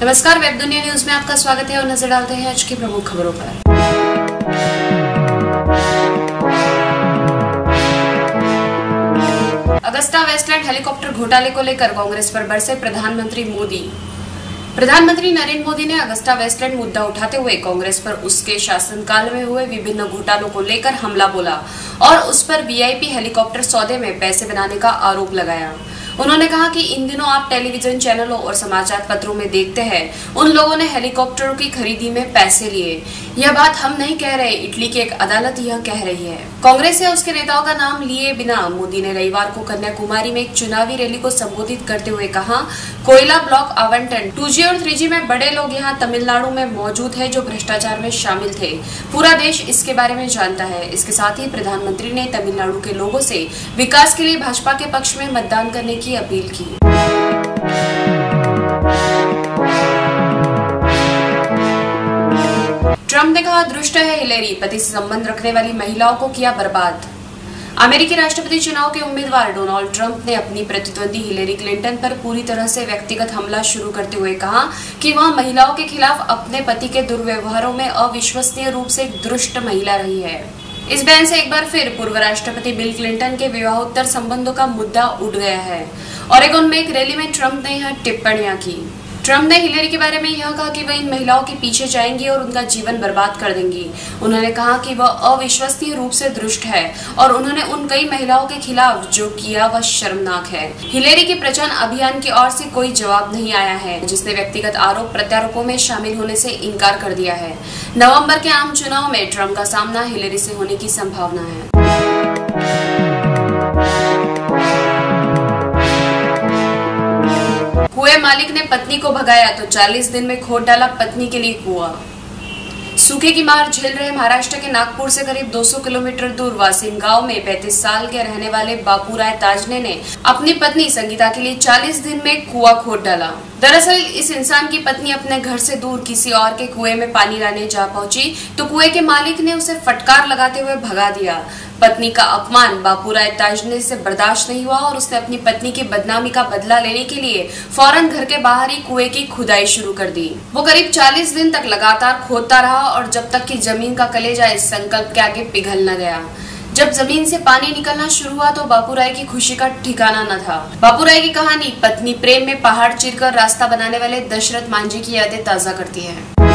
नमस्कार, वेब दुनिया न्यूज में आपका स्वागत है और नजर डालते हैं आज की प्रमुख खबरों पर। अगस्ता वेस्टलैंड हेलीकॉप्टर घोटाले को लेकर कांग्रेस पर बरसे प्रधानमंत्री मोदी। प्रधानमंत्री नरेंद्र मोदी ने अगस्ता वेस्टलैंड मुद्दा उठाते हुए कांग्रेस पर उसके शासनकाल में हुए विभिन्न घोटालों को लेकर हमला बोला और उस पर वीआईपी हेलीकॉप्टर सौदे में पैसे बनाने का आरोप लगाया। उन्होंने कहा कि इन दिनों आप टेलीविजन चैनलों और समाचार पत्रों में देखते हैं उन लोगों ने हेलीकॉप्टरों की खरीदी में पैसे लिए। यह बात हम नहीं कह रहे, इटली की एक अदालत यह कह रही है। कांग्रेस या उसके नेताओं का नाम लिए बिना मोदी ने रविवार को कन्याकुमारी में एक चुनावी रैली को संबोधित करते हुए कहा, कोयला ब्लॉक आवंटन 2G और 3G में बड़े लोग यहाँ तमिलनाडु में मौजूद है जो भ्रष्टाचार में शामिल थे। पूरा देश इसके बारे में जानता है। इसके साथ ही प्रधानमंत्री ने तमिलनाडु के लोगों से विकास के लिए भाजपा के पक्ष में मतदान करने की अपील की। ट्रंप ने कहा, दुष्ट है हिलेरी, पति से संबंध रखने वाली महिलाओं को किया बर्बाद। अमेरिकी राष्ट्रपति चुनाव के उम्मीदवार डोनाल्ड ट्रंप ने अपनी प्रतिद्वंदी हिलेरी क्लिंटन पर पूरी तरह से व्यक्तिगत हमला शुरू करते हुए कहा कि वह महिलाओं के खिलाफ अपने पति के दुर्व्यवहारों में अविश्वसनीय रूप से एक दुष्ट महिला रही है। इस बयान से एक बार फिर पूर्व राष्ट्रपति बिल क्लिंटन के विवाहोत्तर संबंधों का मुद्दा उठ गया है। ओरेगोन में एक रैली में ट्रंप ने यह टिप्पणियां की। ट्रंप ने हिलेरी के बारे में यह कहा कि वह इन महिलाओं के पीछे जाएंगी और उनका जीवन बर्बाद कर देंगी। उन्होंने कहा कि वह अविश्वसनीय रूप से दुष्ट है और उन्होंने उन कई महिलाओं के खिलाफ जो किया वह शर्मनाक है। हिलेरी के प्रचार अभियान की ओर से कोई जवाब नहीं आया है, जिसने व्यक्तिगत आरोप प्रत्यारोपों में शामिल होने से इनकार कर दिया है। नवंबर के आम चुनाव में ट्रंप का सामना हिलेरी से होने की संभावना है। कुएं मालिक ने पत्नी को भगाया तो 40 दिन में खोद डाला पत्नी के लिए कुआं। सूखे की मार झेल रहे महाराष्ट्र के नागपुर से करीब 200 किलोमीटर दूर वासिम गांव में 35 साल के रहने वाले बापूराय ताजने ने अपनी पत्नी संगीता के लिए 40 दिन में कुआं खोद डाला। दरअसल इस इंसान की पत्नी अपने घर से दूर किसी और के कुएं में पानी लाने जा पहुंची तो कुएं के मालिक ने उसे फटकार लगाते हुए भगा दिया। पत्नी का अपमान बापूराय ताजने से बर्दाश्त नहीं हुआ और उसने अपनी पत्नी की बदनामी का बदला लेने के लिए फौरन घर के बाहर ही कुएं की खुदाई शुरू कर दी। वो करीब 40 दिन तक लगातार खोदता रहा और जब तक कि जमीन का कलेजा इस संकल्प के आगे पिघल न गया। जब जमीन से पानी निकलना शुरू हुआ तो बापूराय की खुशी का ठिकाना न था। बापूराय की कहानी पत्नी प्रेम में पहाड़ चीरकर रास्ता बनाने वाले दशरथ मांझी की यादें ताजा करती है।